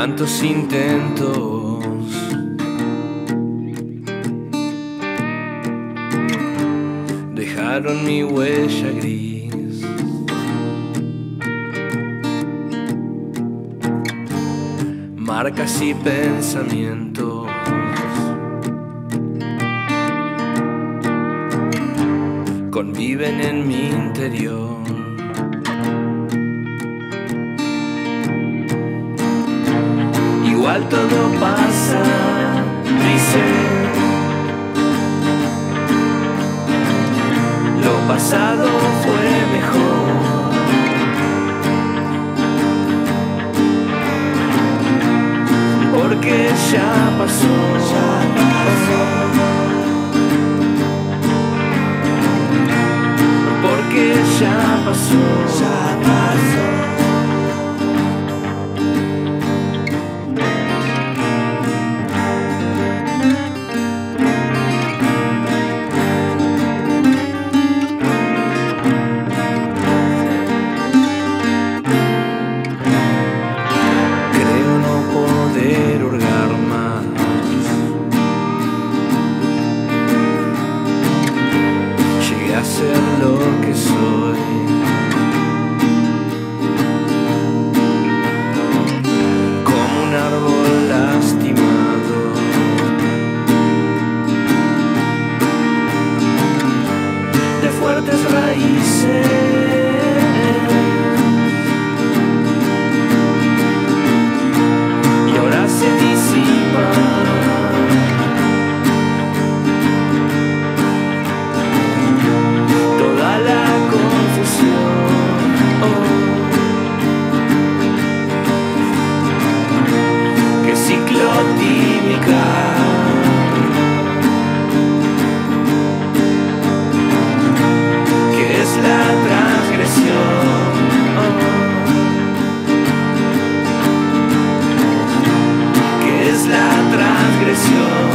tantos intentos, dejaron mi huella gris. Marcas y pensamientos conviven en mi interior. Igual todo pasa, dice. Lo pasado fue mejor. Porque ya pasó, porque ya pasó, Creo no poder hurgar más. Llegué a ser lo que soy. Como un árbol lastimado, de fuertes raíces. Y ahora se disipa toda la confusión, que ciclotímica que es la transgresión, que es la transgresión.